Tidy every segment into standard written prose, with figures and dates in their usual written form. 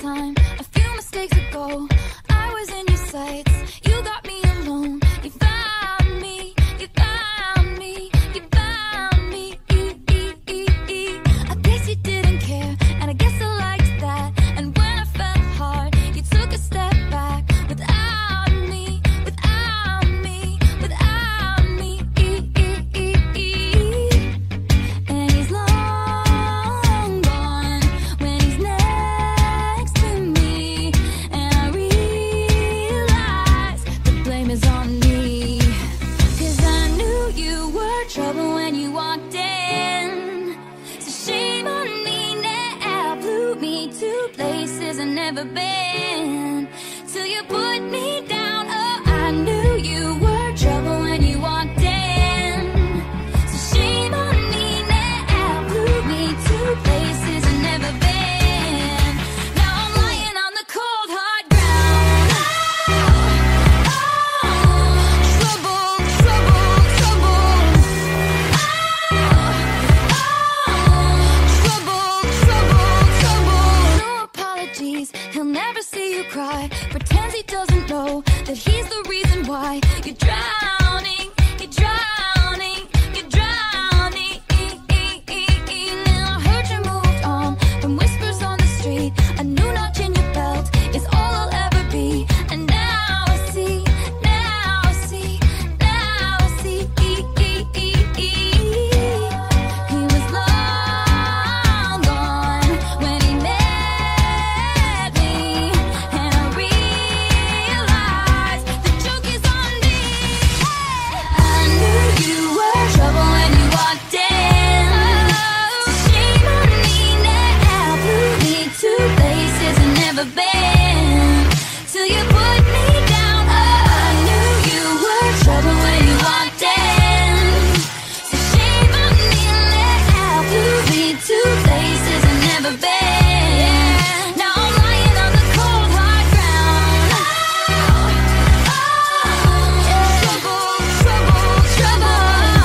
time, a few mistakes ago, I was in your sights. You got me alone. You found me. You found me. You found me. I guess you didn't care, and I guess I liked that. And when I fell hard, you took a step back. Without me, without me, without me. And he's long gone when he's next to me. And I realize the blame is on me. 'Cause I knew you were trouble when you walked in. So shame on me now, blew me to places I've never been. Till you put me down, oh, I knew you were trouble when you walked in. So shame on me now, blew me to places I've never been. Now I'm lying on the cold hard ground. Trouble, trouble, trouble. Trouble, trouble, trouble. No apologies, he'll never see you cry. Pretends he doesn't know that he's the reason why you're drowning, you're drowning, you're drowning. Now I heard you moved on from whispers on the street. A new notch in your belt is all I'll ever be. And now I see, now I see, now I see. He was long gone when he met me. And I realized the joke is on me. I knew you were trouble when you walked in. So shame on me now, blew me to places I've never been. Till you put me down, oh, I knew you were trouble when you walked in. So shame on me now, blew me to places I've never been. Now I'm lying on the cold hard ground. Trouble, trouble, trouble.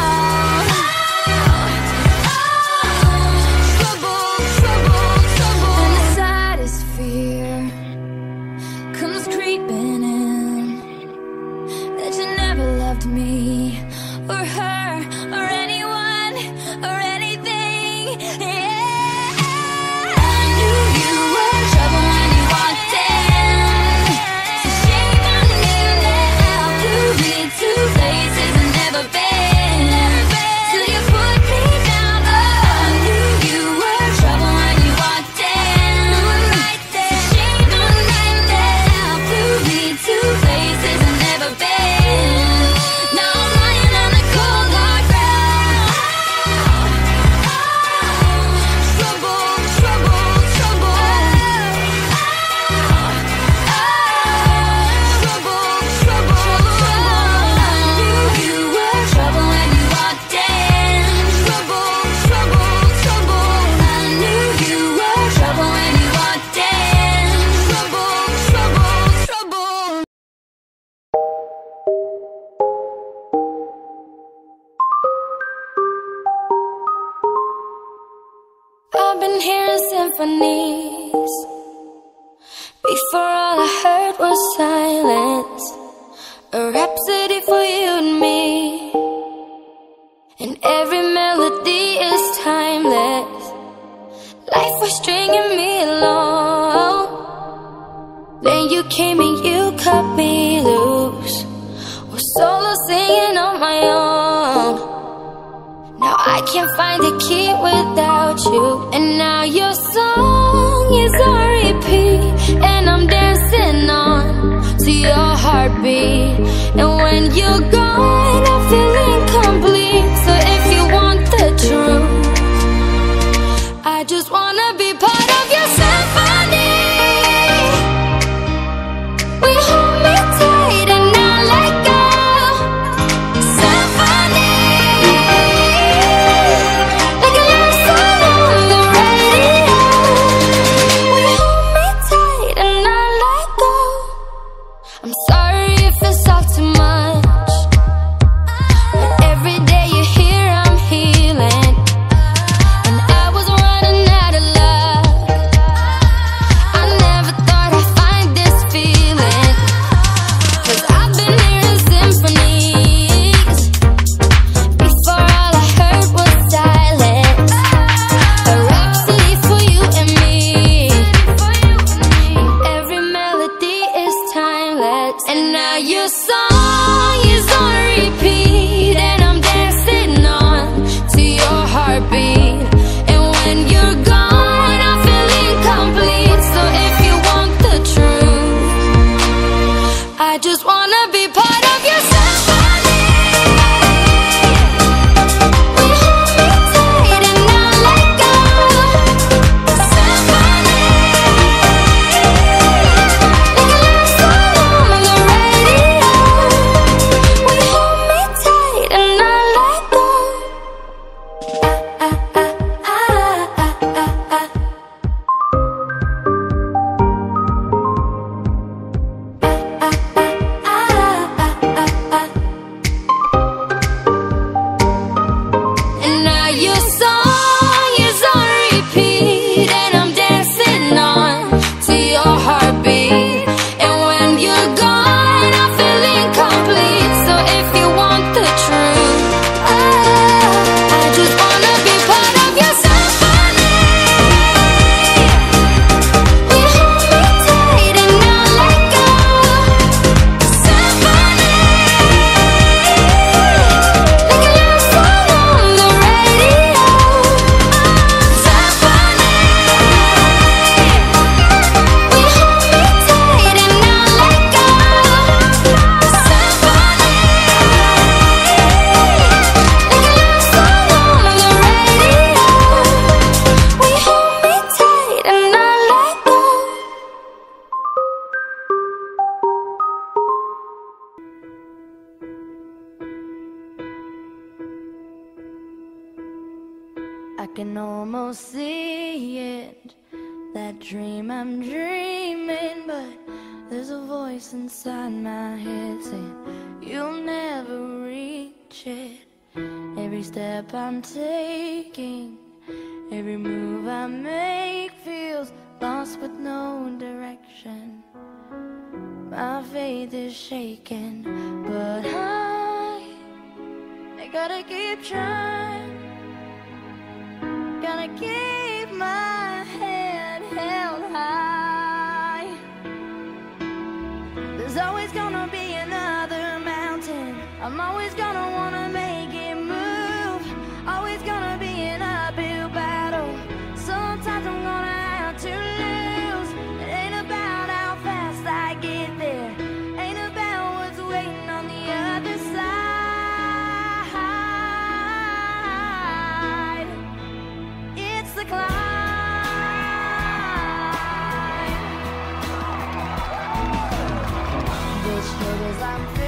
Trouble, trouble, trouble. And the saddest fear comes creeping in, that you never loved me or her or anyone or anything. Yeah. I knew you were trouble when you walked in. So shame on me now, blew me to places I've never been. Till you put me down, oh, I knew you were trouble when you walked in. So shame on me now, blew me to places I've never been. Now I'm lying on the cold hard ground. Trouble, trouble, trouble. Trouble, trouble, trouble. I knew you were trouble when you walked in. Trouble, trouble, trouble. I knew you were trouble when you walked in. Trouble, trouble, trouble. I've been hearing symphonies. Before all I heard was silence. A rhapsody for you and me. And every melody is timeless. Life was stringing me along. Then you came and you cut me loose. Was solo singing on my own. Now I can't find the key without you. And now your song is on repeat. And I'm dancing on to your heartbeat. And when you're gone, I feel incomplete. So if you want the truth, I just wanna be part of your symphony. We hold me tight and not let go. Symphony, like a love song on the radio. We hold me tight and not let go. I'm sorry if it's all too much. can almost see it, that dream I'm dreaming, but there's a voice inside my head saying you'll never reach it. Every step I'm taking, every move I make feels lost with no direction. My faith is shaking, but I gotta keep trying. Gotta keep my head held high. There's always gonna be another mountain. I'm always gonna wanna make it move. Always gonna be an uphill battle. Sometimes I'm gonna have to lose. It ain't about how fast I get there, ain't about what's waiting on the other side. It's the climb. The struggles I'm